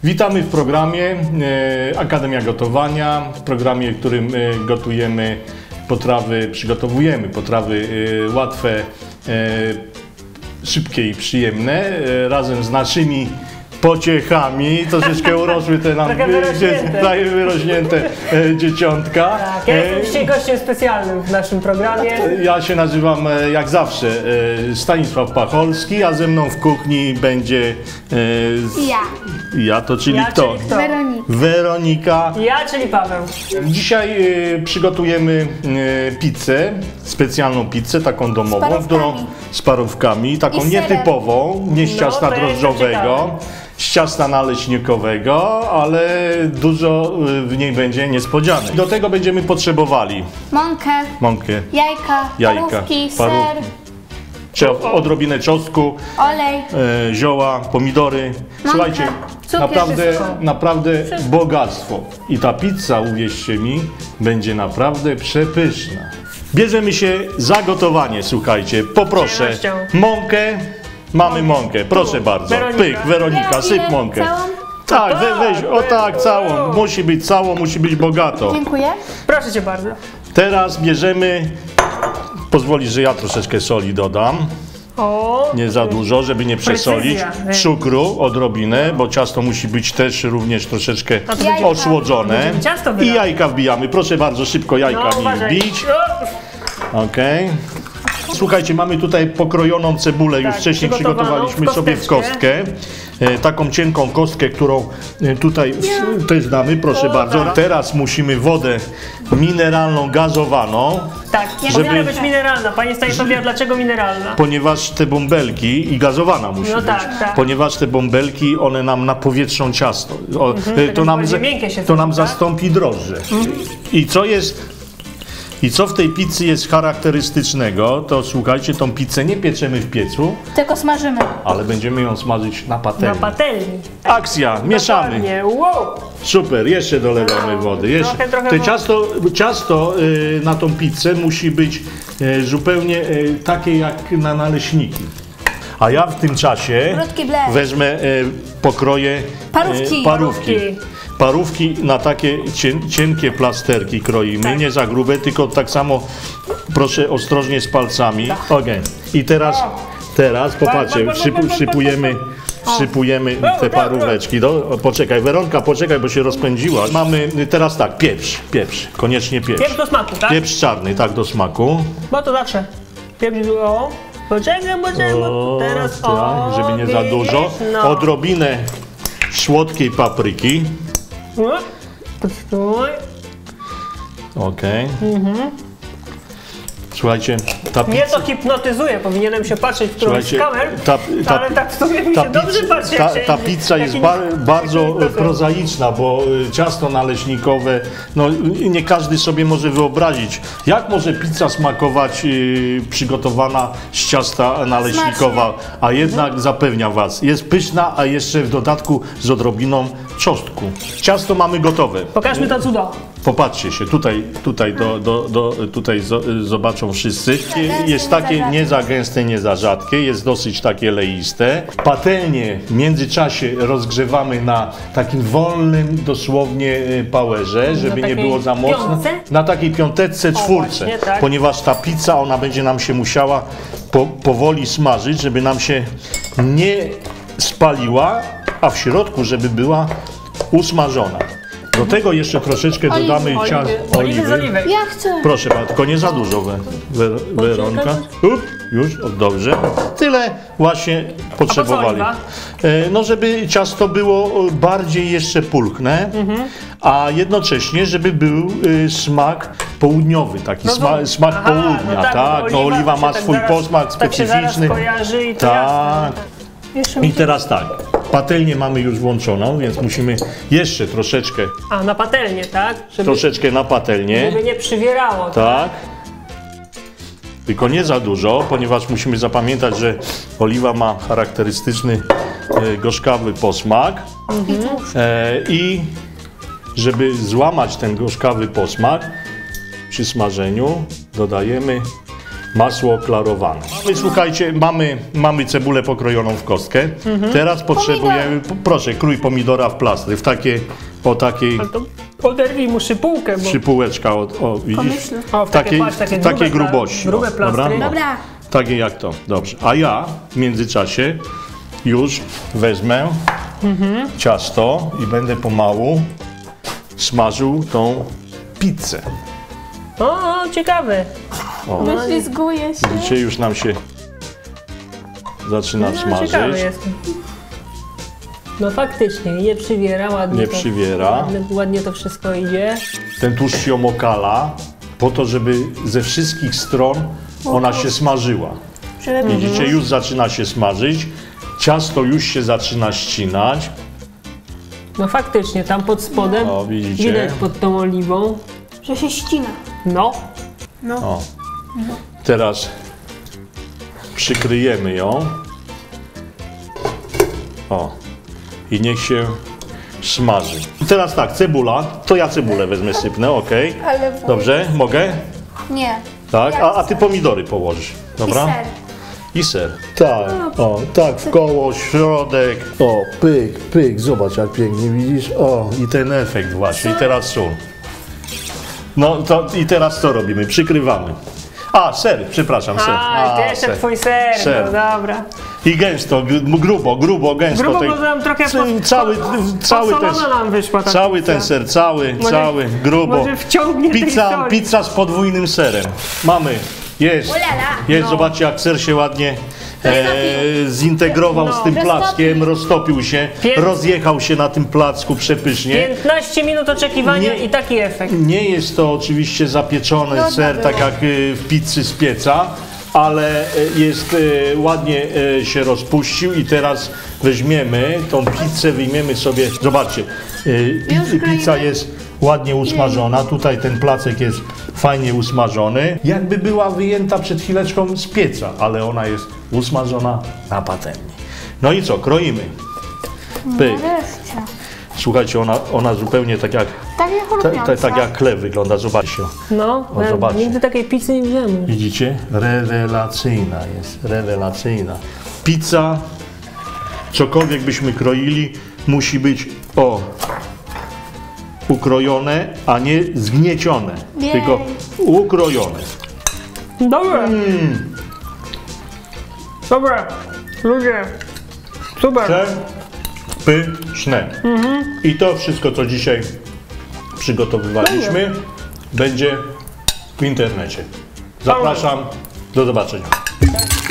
Witamy w programie Akademia Gotowania, w programie, w którym gotujemy potrawy, przygotowujemy potrawy łatwe, szybkie i przyjemne, razem z naszymi pociechami. Troszeczkę urosły te nam wyrośnięte dzieciątka. Tak, ja jestem dzisiaj gościem specjalnym w naszym programie. Ja się nazywam jak zawsze Stanisław Pacholski, a ze mną w kuchni będzie ja to czyli kto? Weronika. Ja, czyli Paweł. Dzisiaj przygotujemy pizzę, specjalną pizzę, taką domową, z parówkami, taką nietypową, nie z ciasta drożdżowego, z ciasta naleśnikowego, ale dużo w niej będzie niespodzianek. Do tego będziemy potrzebowali mąkę, jajka, ser, odrobinę czosnku, olej, zioła, pomidory. Słuchajcie, naprawdę bogactwo. I ta pizza, uwierzcie mi, będzie naprawdę przepyszna. Bierzemy się za gotowanie, słuchajcie. Poproszę mąkę. Mamy mąkę, proszę bardzo. Weronika, syp mąkę. Tak, weź, o tak, całą. Musi być całą, musi być bogato. Dziękuję. Proszę cię bardzo. Teraz bierzemy, pozwolisz, że ja troszeczkę soli dodam. Nie za dużo, żeby nie przesolić. Cukru odrobinę, bo ciasto musi być też również troszeczkę osłodzone. I jajka wbijamy. Proszę bardzo, szybko jajka wbić. Okej. Słuchajcie, mamy tutaj pokrojoną cebulę, już wcześniej przygotowaliśmy sobie w kostkę. Taką cienką kostkę, którą tutaj też damy, proszę bardzo. Teraz musimy wodę mineralną, gazowaną. Tak, powinna być mineralna. Panie Stanisławie, a dlaczego mineralna? Ponieważ te bąbelki, i gazowana musi być, ponieważ te bąbelki, one nam napowietrzą ciasto. To nam zastąpi drożdże. I co w tej pizzy jest charakterystycznego, to słuchajcie, tą pizzę nie pieczemy w piecu, tylko smażymy. Ale będziemy ją smażyć na patelni. Na patelni. Akcja, mieszamy. Wow. Super, jeszcze dolewamy wody. Trochę ciasto na tą pizzę musi być zupełnie takie jak na naleśniki. A ja w tym czasie wezmę, pokroję parówki na takie cienkie plasterki kroimy, nie za grube, tylko tak samo proszę ostrożnie z palcami. I teraz popatrzcie, wsypujemy te paróweczki. Poczekaj, Weronka, poczekaj, bo się rozpędziła. Mamy teraz tak, pieprz, koniecznie pieprz. Pieprz do smaku, tak? Pieprz czarny, tak, do smaku. Bo to zawsze. Pieprz, poczekaj, teraz tak, żeby nie za dużo. Odrobinę słodkiej papryki. Okej. Słuchajcie, ta pizza... Mnie to hipnotyzuje, powinienem się patrzeć w którąś z kamer, ale tak w sumie mi się dobrze patrzy. Ta pizza jest bardzo prozaiczna, bo ciasto naleśnikowe, no nie każdy sobie może wyobrazić, jak może pizza smakować przygotowana z ciasta naleśnikowa, a jednak zapewniam was, jest pyszna, a jeszcze w dodatku z odrobiną czosnku. Ciasto mamy gotowe. Pokażmy to cudo. Popatrzcie się, tutaj zobaczą wszyscy. Jest takie nie za gęste, nie za rzadkie, jest dosyć takie leiste. Patelnię w międzyczasie rozgrzewamy na takim wolnym dosłownie powerze, żeby nie było za mocno. Na takiej piąteczce, czwórce, ponieważ ta pizza, ona będzie nam się musiała powoli smażyć, żeby nam się nie spaliła, a w środku, żeby była usmażona. Do tego jeszcze troszeczkę dodamy oliwy. Ja chcę. Proszę bardzo, tylko nie za dużo, Weronka. Już, dobrze. Tyle właśnie potrzebowali. No, żeby ciasto było bardziej jeszcze pulchne, a jednocześnie, żeby był smak południowy, taki smak południa, tak? No, oliwa ma swój posmak specyficzny. Tak. I teraz tak. Patelnię mamy już włączoną, więc musimy jeszcze troszeczkę... na patelnię, tak? Troszeczkę na patelnię. Żeby nie przywierało. Tak. Tylko nie za dużo, ponieważ musimy zapamiętać, że oliwa ma charakterystyczny gorzkawy posmak. I żeby złamać ten gorzkawy posmak przy smażeniu, dodajemy masło klarowane. Słuchajcie, mamy cebulę pokrojoną w kostkę. Teraz potrzebujemy, proszę, krój pomidora w plastry, w takiej, o takiej... Ale to oderwij mu szypułkę, bo... Szypułeczka, o widzisz? O, w takiej grubości. Grube plastry. Dobra. Takie jak to, dobrze. A ja w międzyczasie już wezmę ciasto i będę pomału smażył tą pizzę. O, ciekawe. Wyślizguje się. Dzisiaj już nam się zaczyna Ciekawe smażyć. jest. No faktycznie, nie przywiera, ładnie Nie to, przywiera. ładnie to wszystko idzie. Ten tłuszcz się omokala po to, żeby ze wszystkich stron ona się smażyła. Widzicie, już zaczyna się smażyć. Ciasto już się zaczyna ścinać. No faktycznie, tam pod spodem O, widzicie? widać pod tą oliwą. Że się ścina. No, O. Teraz przykryjemy ją. O. I niech się smaży. I teraz tak, cebula. To ja cebulę wezmę, sypnę, ok. Ale Dobrze, mogę? Nie. Tak, Jak a ty pomidory położysz, dobra? I ser. I ser. Tak, o, tak, w koło, środek. O, pyk, pyk, zobacz jak pięknie, widzisz? O, i ten efekt właśnie, i teraz sól. No, to i teraz co robimy? Przykrywamy. A, ser, przepraszam, ser. to jeszcze ser. twój ser, Ser. no dobra. I gęsto, grubo, gęsto. Grubo, tej- bo nam trochę cały ten, nam wyszła ta cały pizza. ten ser, cały, Może- grubo. może wciągnie tej soli. Pizza z podwójnym serem. Mamy, jest. Ulala. Jest, No. zobaczcie jak ser się ładnie zintegrował z tym plackiem, roztopił się, rozjechał się na tym placku przepysznie. 15 minut oczekiwania Nie. i taki efekt. Nie jest to oczywiście zapieczony ser, tak jak w pizzy z pieca, ale jest ładnie się rozpuścił i teraz weźmiemy tą pizzę, wyjmiemy sobie, zobaczcie, pizza jest ładnie usmażona, tutaj ten placek jest fajnie usmażony, jakby była wyjęta przed chwileczką z pieca, ale ona jest usmażona na patelni. No i co, kroimy. Pyk. Nareszcie. Słuchajcie, ona zupełnie tak jak, Takie chrupiące. tak jak chleb wygląda, zobaczcie. No, O, zobaczcie. nigdy takiej pizzy nie widziałem. Widzicie? Rewelacyjna jest, rewelacyjna. Pizza, cokolwiek byśmy kroili, musi być ukrojone, a nie zgniecione, Jej. tylko ukrojone. Dobra. Dobra, ludzie, super. Przepyszne. I to wszystko, co dzisiaj przygotowywaliśmy, będzie w internecie. Zapraszam, do zobaczenia.